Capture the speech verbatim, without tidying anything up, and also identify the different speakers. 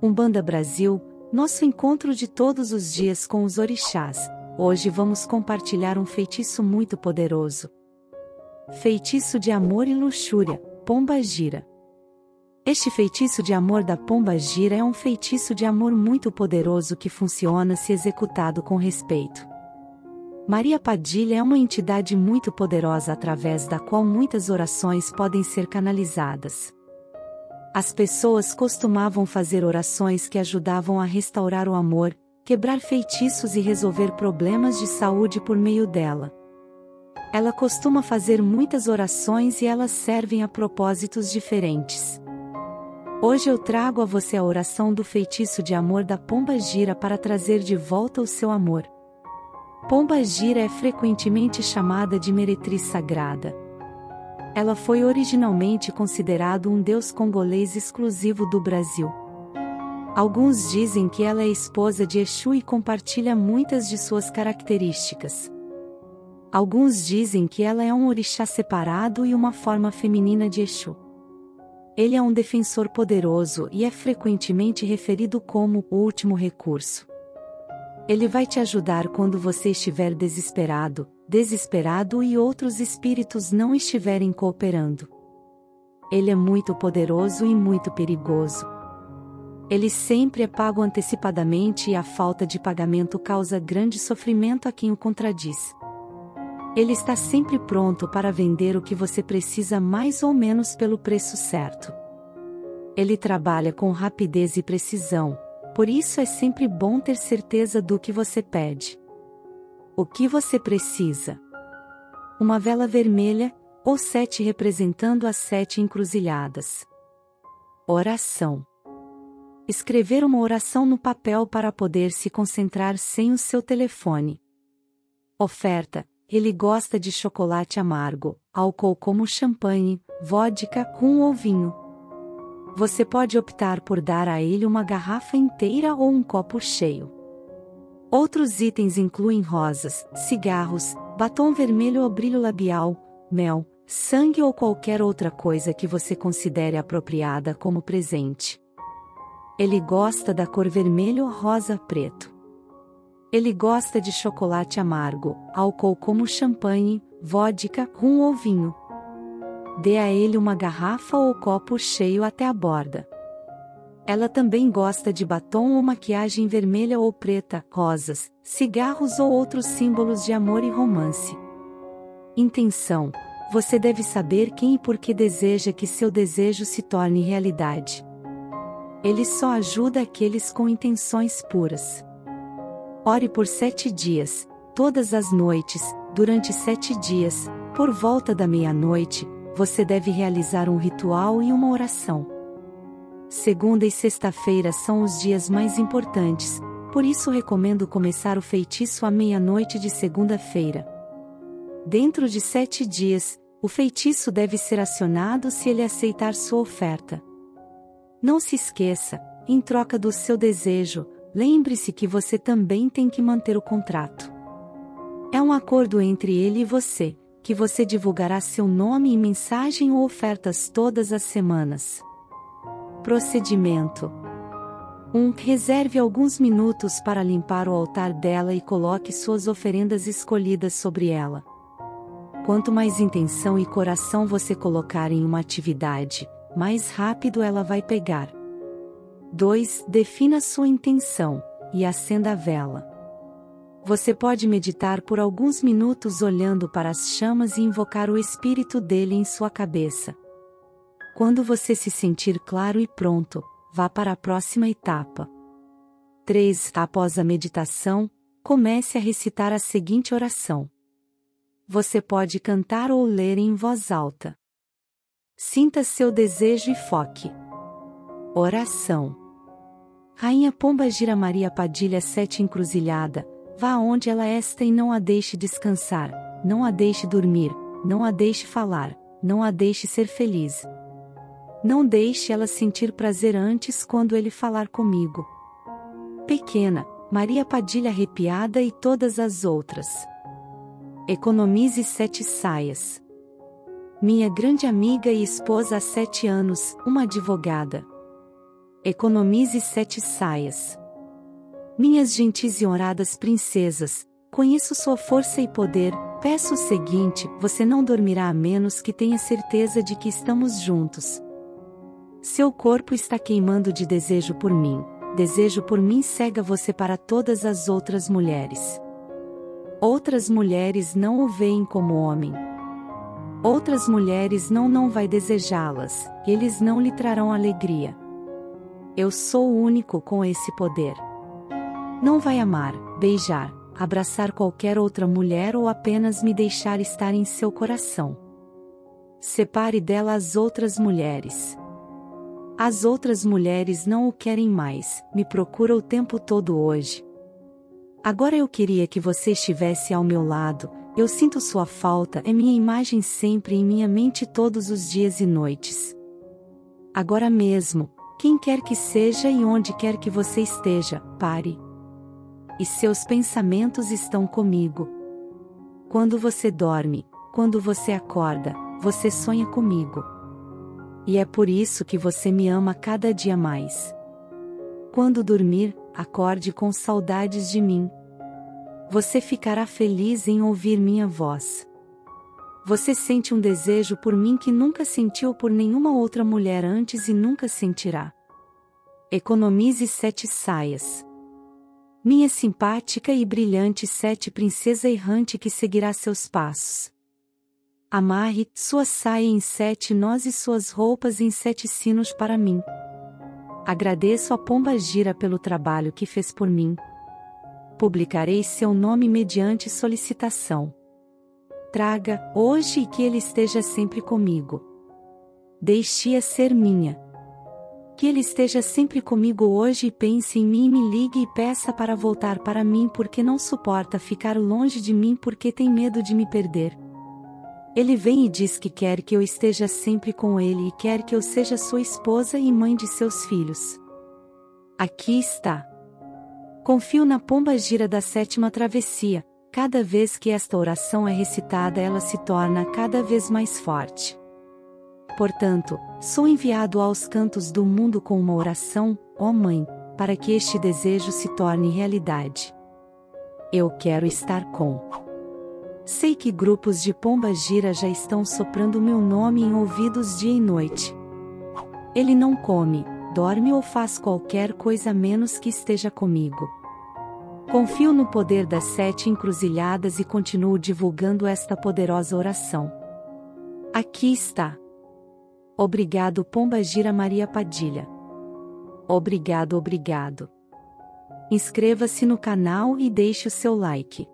Speaker 1: Umbanda Brasil, nosso encontro de todos os dias com os orixás. Hoje vamos compartilhar um feitiço muito poderoso. Feitiço de amor e luxúria, Pombagira. Este feitiço de amor da Pombagira é um feitiço de amor muito poderoso que funciona se executado com respeito. Maria Padilha é uma entidade muito poderosa através da qual muitas orações podem ser canalizadas. As pessoas costumavam fazer orações que ajudavam a restaurar o amor, quebrar feitiços e resolver problemas de saúde por meio dela. Ela costuma fazer muitas orações e elas servem a propósitos diferentes. Hoje eu trago a você a oração do feitiço de amor da Pombagira para trazer de volta o seu amor. Pombagira é frequentemente chamada de meretriz sagrada. Ela foi originalmente considerado um deus congolês exclusivo do Brasil. Alguns dizem que ela é esposa de Exu e compartilha muitas de suas características. Alguns dizem que ela é um orixá separado e uma forma feminina de Exu. Ele é um defensor poderoso e é frequentemente referido como o último recurso. Ele vai te ajudar quando você estiver desesperado, desesperado e outros espíritos não estiverem cooperando. Ele é muito poderoso e muito perigoso. Ele sempre é pago antecipadamente e a falta de pagamento causa grande sofrimento a quem o contradiz. Ele está sempre pronto para vender o que você precisa mais ou menos pelo preço certo. Ele trabalha com rapidez e precisão, por isso é sempre bom ter certeza do que você pede. O que você precisa? Uma vela vermelha, ou sete representando as sete encruzilhadas. Oração. Escrever uma oração no papel para poder se concentrar sem o seu telefone. Oferta. Ele gosta de chocolate amargo, álcool como champanhe, vodka, rum ou vinho. Você pode optar por dar a ele uma garrafa inteira ou um copo cheio. Outros itens incluem rosas, cigarros, batom vermelho ou brilho labial, mel, sangue ou qualquer outra coisa que você considere apropriada como presente. Ele gosta da cor vermelho, rosa, preto. Ele gosta de chocolate amargo, álcool como champanhe, vodka, rum ou vinho. Dê a ele uma garrafa ou copo cheio até a borda. Ela também gosta de batom ou maquiagem vermelha ou preta, rosas, cigarros ou outros símbolos de amor e romance. Intenção. Você deve saber quem e por que deseja que seu desejo se torne realidade. Ele só ajuda aqueles com intenções puras. Ore por sete dias, todas as noites, durante sete dias, por volta da meia-noite, você deve realizar um ritual e uma oração. Segunda e sexta-feira são os dias mais importantes, por isso recomendo começar o feitiço à meia-noite de segunda-feira. Dentro de sete dias, o feitiço deve ser acionado se ele aceitar sua oferta. Não se esqueça, em troca do seu desejo, lembre-se que você também tem que manter o contrato. É um acordo entre ele e você, que você divulgará seu nome e mensagem ou ofertas todas as semanas. Procedimento. um. Reserve alguns minutos para limpar o altar dela e coloque suas oferendas escolhidas sobre ela. Quanto mais intenção e coração você colocar em uma atividade, mais rápido ela vai pegar. dois. Defina sua intenção, e acenda a vela. Você pode meditar por alguns minutos olhando para as chamas e invocar o espírito dele em sua cabeça. Quando você se sentir claro e pronto, vá para a próxima etapa. três. Após a meditação, comece a recitar a seguinte oração. Você pode cantar ou ler em voz alta. Sinta seu desejo e foque. Oração. Rainha Pombagira Maria Padilha sete encruzilhada, vá aonde ela está e não a deixe descansar, não a deixe dormir, não a deixe falar, não a deixe ser feliz. Não deixe ela sentir prazer antes quando ele falar comigo. Pequena, Maria Padilha arrepiada e todas as outras. Economize sete saias. Minha grande amiga e esposa há sete anos, uma advogada. Economize sete saias. Minhas gentis e honradas princesas, conheço sua força e poder, peço o seguinte: você não dormirá a menos que tenha certeza de que estamos juntos. Seu corpo está queimando de desejo por mim, desejo por mim cega você para todas as outras mulheres. Outras mulheres não o veem como homem. Outras mulheres não não vai desejá-las, eles não lhe trarão alegria. Eu sou o único com esse poder. Não vai amar, beijar, abraçar qualquer outra mulher ou apenas me deixar estar em seu coração. Separe dela as outras mulheres. As outras mulheres não o querem mais, me procura o tempo todo hoje. Agora eu queria que você estivesse ao meu lado, eu sinto sua falta, é minha imagem sempre em minha mente todos os dias e noites. Agora mesmo, quem quer que seja e onde quer que você esteja, pare. E seus pensamentos estão comigo. Quando você dorme, quando você acorda, você sonha comigo. E é por isso que você me ama cada dia mais. Quando dormir, acorde com saudades de mim. Você ficará feliz em ouvir minha voz. Você sente um desejo por mim que nunca sentiu por nenhuma outra mulher antes e nunca sentirá. Economize sete saias. Minha simpática e brilhante sete princesa errante que seguirá seus passos. Amarre sua saia em sete nós e suas roupas em sete sinos para mim. Agradeço a Pombagira pelo trabalho que fez por mim. Publicarei seu nome mediante solicitação. Traga, hoje e que ele esteja sempre comigo. Deixe-a ser minha. Que ele esteja sempre comigo hoje e pense em mim e me ligue e peça para voltar para mim porque não suporta ficar longe de mim porque tem medo de me perder. Ele vem e diz que quer que eu esteja sempre com ele e quer que eu seja sua esposa e mãe de seus filhos. Aqui está. Confio na Pombagira da sétima travessia. Cada vez que esta oração é recitada ela se torna cada vez mais forte. Portanto, sou enviado aos cantos do mundo com uma oração, ó Mãe, para que este desejo se torne realidade. Eu quero estar com. Sei que grupos de Pombagira já estão soprando meu nome em ouvidos dia e noite. Ele não come, dorme ou faz qualquer coisa menos que esteja comigo. Confio no poder das sete encruzilhadas e continuo divulgando esta poderosa oração. Aqui está. Obrigado Pombagira Maria Padilha. Obrigado, obrigado. Inscreva-se no canal e deixe o seu like.